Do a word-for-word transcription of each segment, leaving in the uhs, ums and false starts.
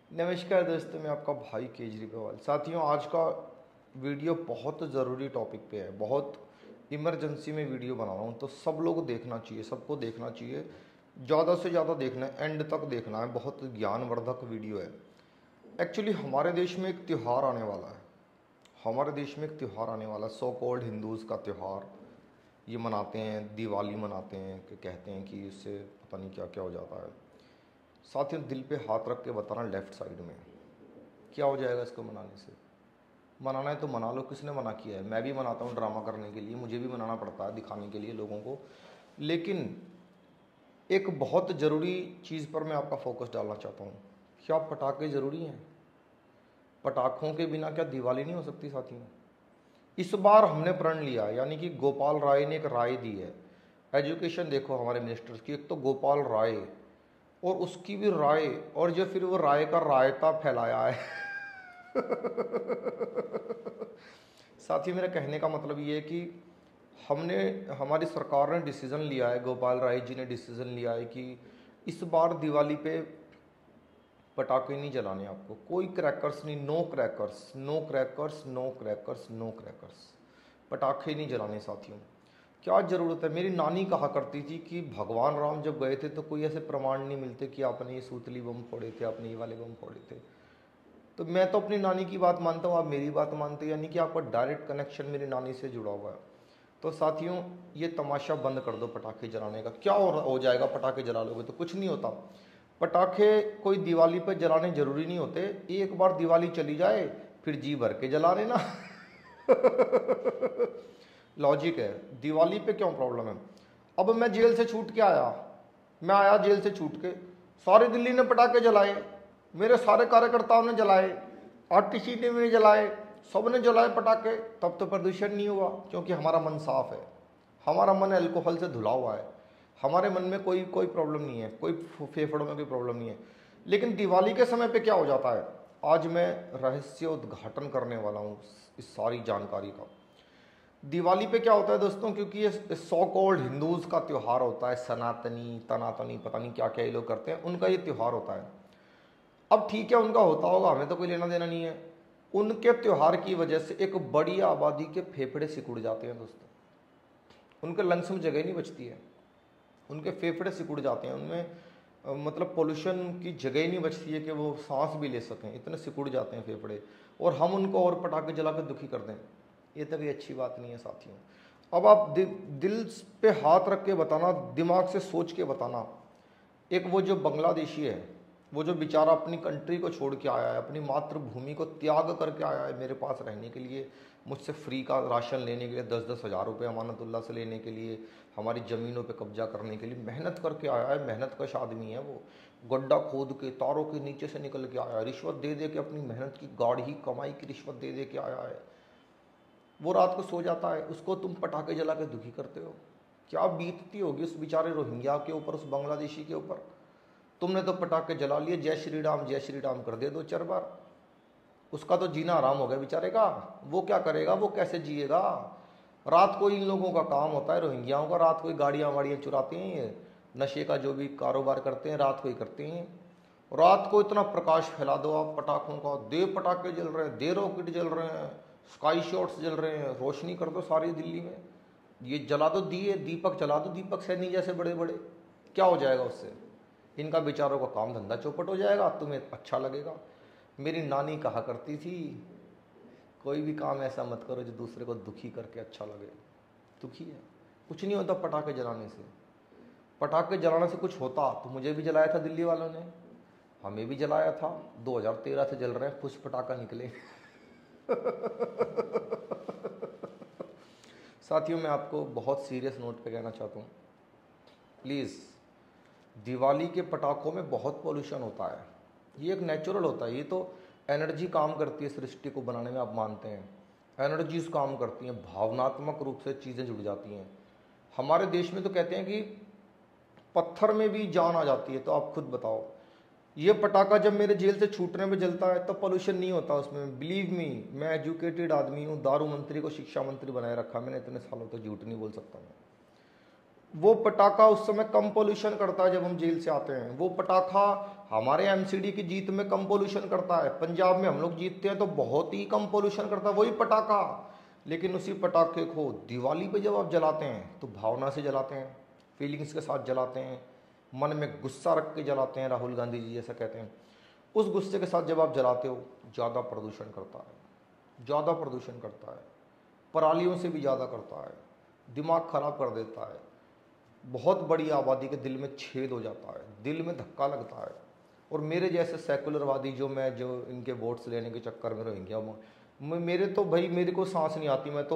नमस्कार दोस्तों, मैं आपका भाई केजरीवाल। साथियों, आज का वीडियो बहुत ज़रूरी टॉपिक पे है। बहुत इमरजेंसी में वीडियो बना रहा हूँ, तो सब लोग देखना चाहिए, सबको देखना चाहिए, ज़्यादा से ज़्यादा देखना है, एंड तक देखना है। बहुत ज्ञानवर्धक वीडियो है। एक्चुअली हमारे देश में एक त्यौहार आने वाला है। हमारे देश में एक त्यौहार आने वाला है, सो कॉल्ड हिंदूज़ का त्यौहार। ये मनाते हैं, दिवाली मनाते हैं, कि कहते हैं कि इससे पता नहीं क्या क्या हो जाता है। साथियों, दिल पे हाथ रख के बताना, लेफ्ट साइड में क्या हो जाएगा इसको मनाने से। मनाना है तो मना लो, किसने मना किया है? मैं भी मनाता हूँ ड्रामा करने के लिए, मुझे भी मनाना पड़ता है दिखाने के लिए लोगों को। लेकिन एक बहुत ज़रूरी चीज़ पर मैं आपका फोकस डालना चाहता हूँ। क्या पटाखे ज़रूरी हैं? पटाखों के बिना क्या दिवाली नहीं हो सकती साथियों? इस बार हमने प्रण लिया, यानी कि गोपाल राय ने एक राय दी है। एजुकेशन देखो हमारे मिनिस्टर्स की, एक तो गोपाल राय, और उसकी भी राय, और जो फिर वो राय का रायता फैलाया है। साथ ही मेरा कहने का मतलब ये है कि हमने हमारी सरकार ने डिसीज़न लिया है, गोपाल राय जी ने डिसीज़न लिया है कि इस बार दिवाली पे पटाखे नहीं जलाने आपको, कोई क्रैकर्स नहीं, no crackers, no crackers, no crackers, no crackers, पटाखे नहीं जलाने साथियों। क्या ज़रूरत है? मेरी नानी कहा करती थी कि भगवान राम जब गए थे तो कोई ऐसे प्रमाण नहीं मिलते कि आपने ये सूतली बम फोड़े थे, आपने ये वाले बम फोड़े थे। तो मैं तो अपनी नानी की बात मानता हूँ, आप मेरी बात मानते हैं, यानी कि आपका डायरेक्ट कनेक्शन मेरी नानी से जुड़ा हुआ है। तो साथियों, ये तमाशा बंद कर दो पटाखे जलाने का। क्या हो हो जाएगा पटाखे जला लोगे तो? कुछ नहीं होता। पटाखे कोई दिवाली पर जलाने जरूरी नहीं होते। एक बार दिवाली चली जाए फिर जी भर के जला लेना। लॉजिक है। दिवाली पे क्यों प्रॉब्लम है? अब मैं जेल से छूट के आया, मैं आया जेल से छूट के, सारी दिल्ली ने पटाखे जलाए, मेरे सारे कार्यकर्ताओं ने जलाए, आरटीसी ने भी जलाए, सब ने जलाए पटाखे, तब तो प्रदूषण नहीं हुआ, क्योंकि हमारा मन साफ है, हमारा मन अल्कोहल से धुला हुआ है, हमारे मन में कोई कोई प्रॉब्लम नहीं है, कोई फेफड़ों में कोई प्रॉब्लम नहीं है। लेकिन दिवाली के समय पे क्या हो जाता है? आज मैं रहस्य उद्घाटन करने वाला हूँ इस सारी जानकारी का। दिवाली पे क्या होता है दोस्तों, क्योंकि ये सो कॉल्ड हिंदूज का त्यौहार होता है, सनातनी तनातनी पता नहीं क्या क्या ये लोग करते हैं, उनका ये त्यौहार होता है। अब ठीक है, उनका होता होगा, हमें तो कोई लेना देना नहीं है। उनके त्यौहार की वजह से एक बड़ी आबादी के फेफड़े सिकुड़ जाते हैं दोस्तों, उनके लंग्स में जगह नहीं बचती है, उनके फेफड़े सिकुड़ जाते हैं, उनमें मतलब पोल्यूशन की जगह ही नहीं बचती है कि वो सांस भी ले सकें, इतने सिकुड़ जाते हैं फेफड़े, और हम उनको और पटाखे जला कर दुखी कर दें, ये तभी अच्छी बात नहीं है साथियों। अब आप दि, दिल पे हाथ रख के बताना, दिमाग से सोच के बताना। एक वो जो बांग्लादेशी है, वो जो बेचारा अपनी कंट्री को छोड़ के आया है, अपनी मातृभूमि को त्याग करके आया है मेरे पास रहने के लिए, मुझसे फ्री का राशन लेने के लिए, दस दस हज़ार रुपये अमानतुल्लाह से लेने के लिए, हमारी ज़मीनों पे कब्जा करने के लिए मेहनत करके आया है। मेहनत कश आदमी है वो, गड्ढा खोद के तारों के नीचे से निकल के आया है, रिश्वत दे दे के, अपनी मेहनत की गाढ़ी कमाई की रिश्वत दे दे के आया है। वो रात को सो जाता है, उसको तुम पटाखे जला के दुखी करते हो। क्या बीतती होगी उस बेचारे रोहिंग्या के ऊपर, उस बांग्लादेशी के ऊपर? तुमने तो पटाखे जला लिए, जय श्री राम जय श्री राम कर दे दो चार बार, उसका तो जीना आराम हो गया बेचारे का। वो क्या करेगा, वो कैसे जिएगा? रात को इन लोगों का काम होता है, रोहिंग्याओं का, रात को गाड़ियाँ वाड़ियाँ चुराते हैं, नशे का जो भी कारोबार करते हैं रात को ही करते हैं। रात को इतना प्रकाश फैला दो आप पटाखों का, दे पटाखे जल रहे हैं, दे रॉकेट जल रहे हैं, स्काई शॉट्स जल रहे हैं, रोशनी कर दो सारी दिल्ली में, ये जला दो दिए, दीपक जला दो, दीपक सैनी जैसे बड़े बड़े। क्या हो जाएगा उससे? इनका बेचारों का काम धंधा चौपट हो जाएगा, तुम्हें अच्छा लगेगा। मेरी नानी कहा करती थी, कोई भी काम ऐसा मत करो जो दूसरे को दुखी करके अच्छा लगे। दुखी है, कुछ नहीं होता पटाखे जलाने से। पटाखे जलाने से कुछ होता तो मुझे भी जलाया था दिल्ली वालों ने, हमें भी जलाया था, दो हज़ार तेरह से जल रहे हैं, कुछ पटाखा निकले। साथियों, मैं आपको बहुत सीरियस नोट पे कहना चाहता हूँ, प्लीज़, दिवाली के पटाखों में बहुत पोल्यूशन होता है, ये एक नेचुरल होता है, ये तो एनर्जी काम करती है सृष्टि को बनाने में, आप मानते हैं, एनर्जीज काम करती हैं, भावनात्मक रूप से चीज़ें जुड़ जाती हैं। हमारे देश में तो कहते हैं कि पत्थर में भी जान आ जाती है, तो आप खुद बताओ, ये पटाखा जब मेरे जेल से छूटने में जलता है तो पोल्यूशन नहीं होता उसमें। बिलीव मी, मैं एजुकेटेड आदमी हूँ, दारू मंत्री को शिक्षा मंत्री बनाए रखा मैंने इतने सालों तक, झूठ नहीं बोल सकता मैं। वो पटाखा उस समय कम पोल्यूशन करता है जब हम जेल से आते हैं। वो पटाखा हमारे एमसीडी की जीत में कम पोल्यूशन करता है, पंजाब में हम लोग जीतते हैं तो बहुत ही कम पोल्यूशन करता है वही पटाखा। लेकिन उसी पटाखे को दिवाली पे जब आप जलाते हैं तो भावना से जलाते हैं, फीलिंग्स के साथ जलाते हैं, मन में गुस्सा रख के जलाते हैं, राहुल गांधी जी जैसा कहते हैं। उस गुस्से के साथ जब आप जलाते हो ज़्यादा प्रदूषण करता है, ज़्यादा प्रदूषण करता है, परालियों से भी ज़्यादा करता है, दिमाग खराब कर देता है, बहुत बड़ी आबादी के दिल में छेद हो जाता है, दिल में धक्का लगता है। और मेरे जैसे सेकुलरवादी जो मैं जो इनके वोट्स लेने के चक्कर में रहेंगे, मैं मेरे तो भाई मेरे को सांस नहीं आती, मैं तो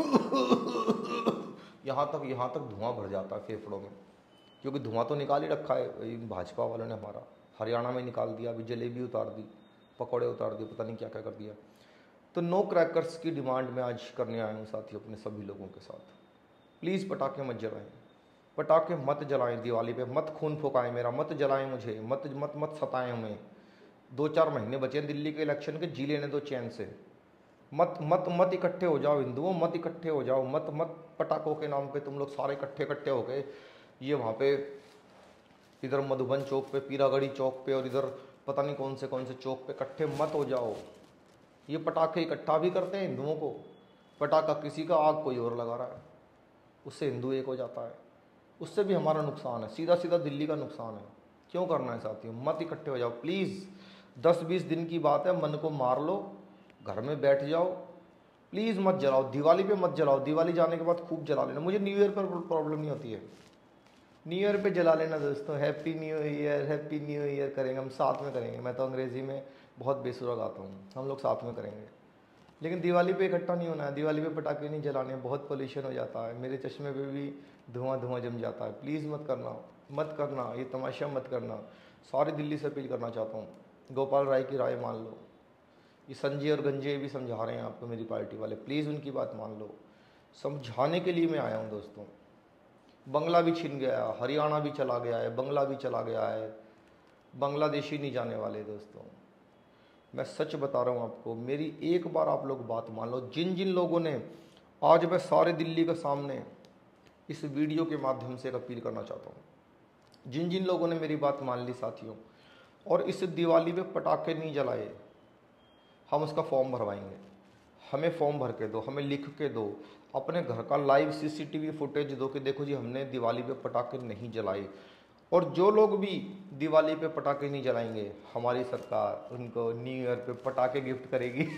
यहाँ तक यहाँ तक धुआं भर जाता है फेफड़ों में, क्योंकि धुआं तो निकाल ही रखा है इन भाजपा वालों ने हमारा। हरियाणा में निकाल दिया, अभी जलेबी उतार दी, पकौड़े उतार दिए, पता नहीं क्या क्या कर दिया। तो नो क्रैकर्स की डिमांड में आज करने आया हूँ साथियों अपने सभी लोगों के साथ। प्लीज़ पटाखे मत जलाएं, पटाखे मत जलाएं दिवाली पे, मत खून फुकाएं मेरा, मत जलाएं मुझे, मत मत मत सताएं हमें। दो चार महीने बचे दिल्ली के इलेक्शन के, जी लेने दो चैन से। मत मत मत इकट्ठे हो जाओ हिंदुओं, मत इकट्ठे हो जाओ, मत मत पटाखों के नाम पे तुम लोग सारे इकट्ठे इकट्ठे हो गए। ये वहाँ पे इधर मधुबन चौक पे, पीरागढ़ी चौक पे और इधर पता नहीं कौन से कौन से चौक पे इकट्ठे मत हो जाओ। ये पटाखे इकट्ठा भी करते हैं हिंदुओं को, पटाखा किसी का, आग कोई और लगा रहा है, उससे हिंदू एक हो जाता है, उससे भी हमारा नुकसान है, सीधा सीधा दिल्ली का नुकसान है। क्यों करना है साथियों? मत इकट्ठे हो जाओ प्लीज़। दस बीस दिन की बात है, मन को मार लो, घर में बैठ जाओ, प्लीज़ मत जलाओ दिवाली पे, मत जलाओ। दिवाली जाने के बाद खूब जला लेना, मुझे न्यू ईयर पर प्रॉब्लम नहीं होती है, न्यू ईयर पे जला लेना दोस्तों। Happy new year, happy new year करेंगे हम, साथ में करेंगे। मैं तो अंग्रेज़ी में बहुत बेसुरा गाता हूँ, हम लोग साथ में करेंगे। लेकिन दिवाली पे इकट्ठा नहीं होना है, दिवाली पे पटाखे नहीं जलाने, बहुत पोल्यूशन हो जाता है, मेरे चश्मे पे भी धुआं धुआं जम जाता है। प्लीज़ मत करना, मत करना, ये तमाशा मत करना। सारी दिल्ली से अपील करना चाहता हूँ, गोपाल राय की राय मान लो। ये संजय और गंजय भी समझा रहे हैं आपको, मेरी पार्टी वाले, प्लीज़ उनकी बात मान लो। समझाने के लिए मैं आया हूँ दोस्तों। बंगला भी छिन गया, हरियाणा भी चला गया है, बंगला भी चला गया है, बांग्लादेशी नहीं जाने वाले दोस्तों। मैं सच बता रहा हूँ आपको, मेरी एक बार आप लोग बात मान लो। जिन जिन लोगों ने, आज मैं सारे दिल्ली के सामने इस वीडियो के माध्यम से एक अपील करना चाहता हूँ, जिन जिन लोगों ने मेरी बात मान ली साथियों, और इस दिवाली पे पटाखे नहीं जलाए, हम उसका फॉर्म भरवाएंगे। हमें फॉर्म भर के दो, हमें लिख के दो, अपने घर का लाइव सीसीटीवी फुटेज दो कि देखो जी हमने दिवाली पे पटाखे नहीं जलाए। और जो लोग भी दिवाली पे पटाखे नहीं जलाएंगे, हमारी सरकार उनको न्यू ईयर पे पटाखे गिफ्ट करेगी।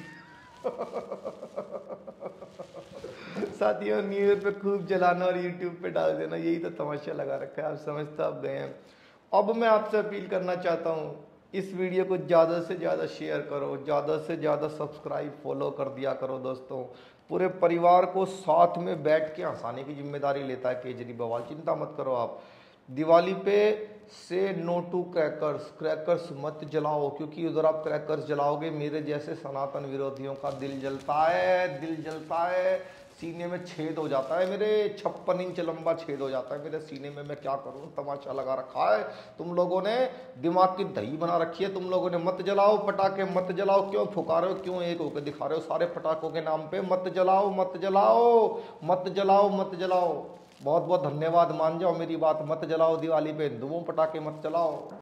साथियों, न्यू ईयर पे खूब जलाना और यूट्यूब पे डाल देना, यही तो तमाशा लगा रखा है, आप समझते आप गए हैं। अब मैं आपसे अपील करना चाहता हूँ, इस वीडियो को ज़्यादा से ज़्यादा शेयर करो, ज़्यादा से ज़्यादा सब्सक्राइब फॉलो कर दिया करो दोस्तों। पूरे परिवार को साथ में बैठ के हंसाने की जिम्मेदारी लेता है केजरीवाल, चिंता मत करो आप। दिवाली पे से नो टू क्रैकर्स, क्रैकर्स मत जलाओ, क्योंकि उधर आप क्रैकर्स जलाओगे मेरे जैसे सनातन विरोधियों का दिल जलता है, दिल जलता है, सीने में छेद हो जाता है, मेरे छप्पन इंच लंबा छेद हो जाता है मेरे सीने में। मैं क्या करूं, तमाशा लगा रखा है तुम लोगों ने, दिमाग की दही बना रखी है तुम लोगों ने। मत जलाओ पटाखे, मत जलाओ। क्यों फुका रहे हो, क्यों एक होकर दिखा रहे हो सारे पटाखों के नाम पे? मत जलाओ, मत जलाओ, मत जलाओ, मत जलाओ। बहुत बहुत धन्यवाद, मान जाओ मेरी बात, मत जलाओ दिवाली पे हिंदुओं, पटाखे मत जलाओ।